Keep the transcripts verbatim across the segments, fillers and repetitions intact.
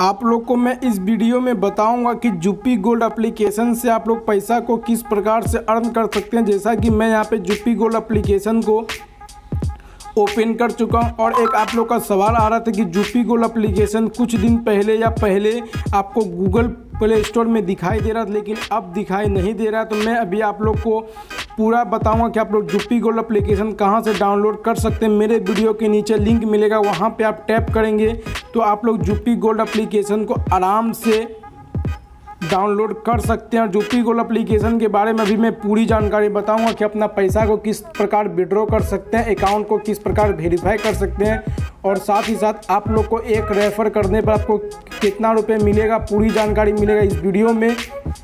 आप लोग को मैं इस वीडियो में बताऊंगा कि जुप्पी गोल्ड एप्लीकेशन से आप लोग पैसा को किस प्रकार से अर्न कर सकते हैं। जैसा कि मैं यहाँ पे जुप्पी गोल्ड एप्लीकेशन को ओपन कर चुका हूँ और एक आप लोग का सवाल आ रहा था कि जुप्पी गोल्ड एप्लीकेशन कुछ दिन पहले या पहले आपको गूगल प्ले स्टोर में दिखाई दे रहा था, लेकिन अब दिखाई नहीं दे रहा। तो मैं अभी आप लोग को पूरा बताऊंगा कि आप लोग जुप्पी गोल्ड एप्लीकेशन कहां से डाउनलोड कर सकते हैं। मेरे वीडियो के नीचे लिंक मिलेगा, वहां पे आप टैप करेंगे तो आप लोग जुप्पी गोल्ड एप्लीकेशन को आराम से डाउनलोड कर सकते हैं। और जुप्पी गोल्ड एप्लीकेशन के बारे में अभी मैं पूरी जानकारी बताऊंगा कि अपना पैसा को किस प्रकार विड्रॉ कर सकते हैं, अकाउंट को किस प्रकार वेरीफाई कर सकते हैं और साथ ही साथ आप लोग को एक रेफर करने पर आपको कितना रुपए मिलेगा, पूरी जानकारी मिलेगा इस वीडियो में।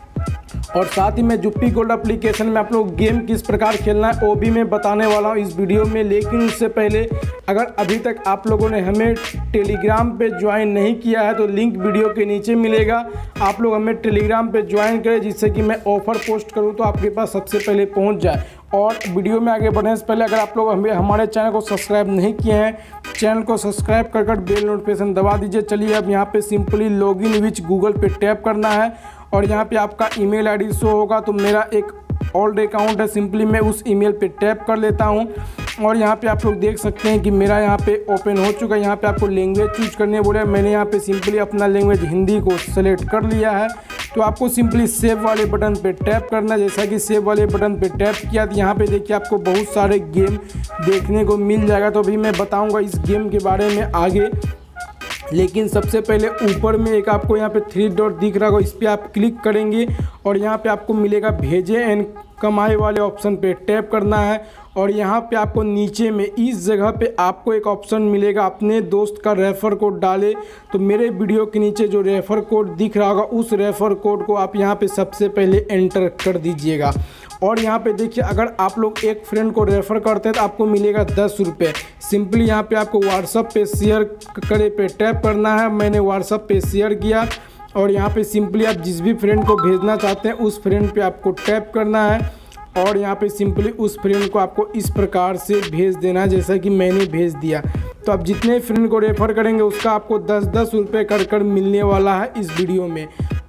और साथ ही मैं जुप्पी गोल्ड एप्लीकेशन में आप लोग गेम किस प्रकार खेलना है वो भी मैं बताने वाला हूँ इस वीडियो में। लेकिन उससे पहले अगर अभी तक आप लोगों ने हमें टेलीग्राम पे ज्वाइन नहीं किया है तो लिंक वीडियो के नीचे मिलेगा, आप लोग हमें टेलीग्राम पे ज्वाइन करें जिससे कि मैं ऑफ़र पोस्ट करूँ तो आपके पास सबसे पहले पहुँच जाए। और वीडियो में आगे बढ़ने से पहले अगर आप लोग हमें हमारे चैनल को सब्सक्राइब नहीं किए हैं, चैनल को सब्सक्राइब कर कर बेल नोटिफिकेशन दबा दीजिए। चलिए अब यहाँ पे सिंपली लॉगिन विच गूगल पे टैप करना है और यहाँ पे आपका ईमेल आईडी शो होगा। तो मेरा एक ओल्ड अकाउंट है, सिंपली मैं उस ईमेल पे टैप कर लेता हूँ और यहाँ पे आप लोग देख सकते हैं कि मेरा यहाँ पे ओपन हो चुका है। यहाँ पे आपको लैंग्वेज चूज करने बोले, मैंने यहाँ पे सिंपली अपना लैंग्वेज हिंदी को सेलेक्ट कर लिया है। तो आपको सिंपली सेव वाले बटन पे टैप करना है। जैसा कि सेव वाले बटन पे टैप किया तो यहाँ पे देखिए आपको बहुत सारे गेम देखने को मिल जाएगा। तो अभी मैं बताऊँगा इस गेम के बारे में आगे, लेकिन सबसे पहले ऊपर में एक आपको यहाँ पे थ्री डॉट दिख रहा होगा, इस पर आप क्लिक करेंगे और यहाँ पे आपको मिलेगा भेजे एंड कमाई वाले ऑप्शन पे टैप करना है। और यहाँ पे आपको नीचे में इस जगह पे आपको एक ऑप्शन मिलेगा अपने दोस्त का रेफ़र कोड डाले। तो मेरे वीडियो के नीचे जो रेफ़र कोड दिख रहा होगा उस रेफ़र कोड को आप यहाँ पे सबसे पहले एंटर कर दीजिएगा। और यहाँ पे देखिए अगर आप लोग एक फ्रेंड को रेफ़र करते हैं तो आपको मिलेगा दस रुपये। सिंपली यहाँ पे आपको व्हाट्सअप पे शेयर करे पे टैप करना है। मैंने व्हाट्सअप पे शेयर किया और यहाँ पे सिंपली आप जिस भी फ्रेंड को भेजना चाहते हैं उस फ्रेंड पे आपको टैप करना है और यहाँ पे सिंपली उस फ्रेंड को आपको इस प्रकार से भेज देना है जैसा कि मैंने भेज दिया। तो आप जितने फ्रेंड को रेफ़र करेंगे उसका आपको दस दस रुपये कर कर मिलने वाला है इस वीडियो में।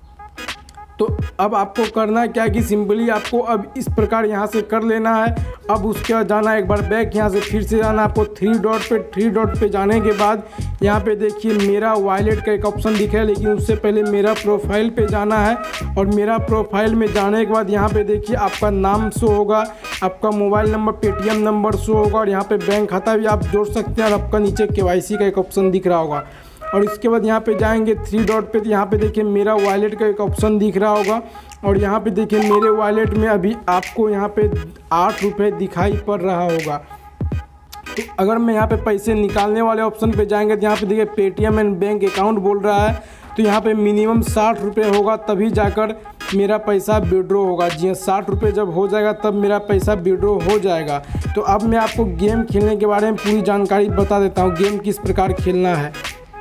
तो अब आपको करना है क्या कि सिंपली आपको अब इस प्रकार यहाँ से कर लेना है। अब उसके बाद जाना है एक बार बैक, यहाँ से फिर से जाना आपको थ्री डॉट पे। थ्री डॉट पे जाने के बाद यहाँ पे देखिए मेरा वॉलेट का एक ऑप्शन दिखा है, लेकिन उससे पहले मेरा प्रोफाइल पे जाना है। और मेरा प्रोफाइल में जाने के बाद यहाँ पे देखिए आपका नाम शो होगा, आपका mobile number, Paytm number show होगा और यहाँ पे बैंक खाता भी आप जोड़ सकते हैं और आपका नीचे केवाईसी का एक ऑप्शन दिख रहा होगा। और इसके बाद यहाँ पे जाएंगे थ्री डॉट पे तो यहाँ पे देखिए मेरा वॉलेट का एक ऑप्शन दिख रहा होगा और यहाँ पे देखिए मेरे वॉलेट में अभी आपको यहाँ पे आठ रुपये दिखाई पड़ रहा होगा। तो अगर मैं यहाँ पे पैसे निकालने वाले ऑप्शन पे जाएंगे तो यहाँ पे देखिए पेटीएम एंड बैंक अकाउंट बोल रहा है। तो यहाँ पे मिनिमम साठ रुपये होगा तभी जाकर मेरा पैसा विड्रॉ होगा। जी हाँ, साठ रुपये जब हो जाएगा तब मेरा पैसा विड्रॉ हो जाएगा। तो अब मैं आपको गेम खेलने के बारे में पूरी जानकारी बता देता हूँ, गेम किस प्रकार खेलना है।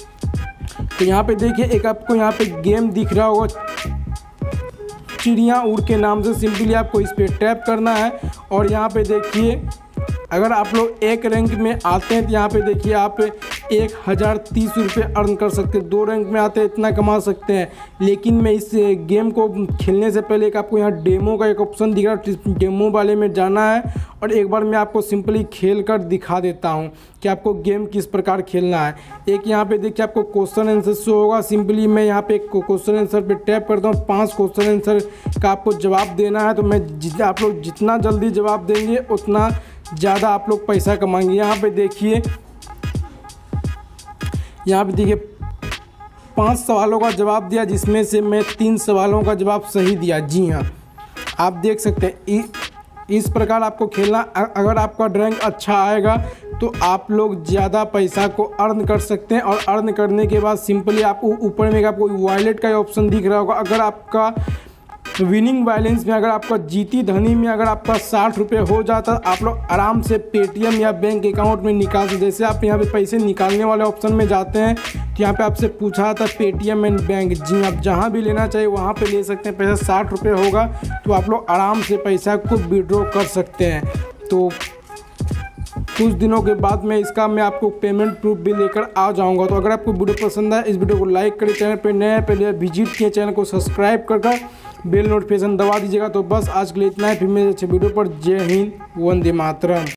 तो यहाँ पे देखिए एक आपको यहाँ पे गेम दिख रहा होगा चिड़िया उड़ के नाम से, सिंपली आपको इस पर टैप करना है। और यहाँ पे देखिए अगर आप लोग एक रैंक में आते हैं तो यहाँ पे देखिए आप एक हज़ार तीस रुपये अर्न कर सकते हैं। दो रैंक में आते हैं इतना कमा सकते हैं। लेकिन मैं इस गेम को खेलने से पहले एक आपको यहाँ डेमो का एक ऑप्शन दिख रहा है, डेमो वाले में जाना है और एक बार मैं आपको सिंपली खेल कर दिखा देता हूँ कि आपको गेम किस प्रकार खेलना है। एक यहाँ पे देखिए आपको क्वेश्चन आंसर शो होगा, सिंपली मैं यहाँ पे क्वेश्चन आंसर पे टैप करता हूँ। पांच क्वेश्चन आंसर का आपको जवाब देना है। तो मैं जितना आप लोग जितना जल्दी जवाब देंगे उतना ज़्यादा आप लोग पैसा कमाएंगे। यहाँ पे देखिए यहाँ पे देखिए पांच सवालों का जवाब दिया जिसमें से मैं तीन सवालों का जवाब सही दिया। जी हाँ, आप देख सकते हैं इस प्रकार आपको खेलना। अगर आपका रैंक अच्छा आएगा तो आप लोग ज़्यादा पैसा को अर्न कर सकते हैं। और अर्न करने के बाद सिंपली आपको ऊपर में आपको वॉलेट का ऑप्शन दिख रहा होगा। अगर आपका विनिंग बैलेंस में अगर आपका जीती धनी में अगर आपका साठ रुपये हो जाता आप लोग आराम से पेटीएम या बैंक अकाउंट में निकाल सकते। जैसे आप यहाँ पे पैसे निकालने वाले ऑप्शन में जाते हैं तो यहाँ पे आपसे पूछा था पेटीएम एंड बैंक। जी, आप जहाँ भी लेना चाहिए वहाँ पे ले सकते हैं। पैसा साठ रुपये होगा तो आप लोग आराम से पैसा को विड्रॉ कर सकते हैं। तो कुछ दिनों के बाद मैं इसका मैं आपको पेमेंट प्रूफ भी लेकर आ जाऊंगा। तो अगर आपको वीडियो पसंद आए इस वीडियो को लाइक करें, चैनल पे नए पहले विजिट किए चैनल को सब्सक्राइब कर कर बेल नोटिफिकेशन दबा दीजिएगा। तो बस आज के लिए इतना ही, फिर मेरे अच्छे वीडियो पर। जय हिंद, वंदे मातरम।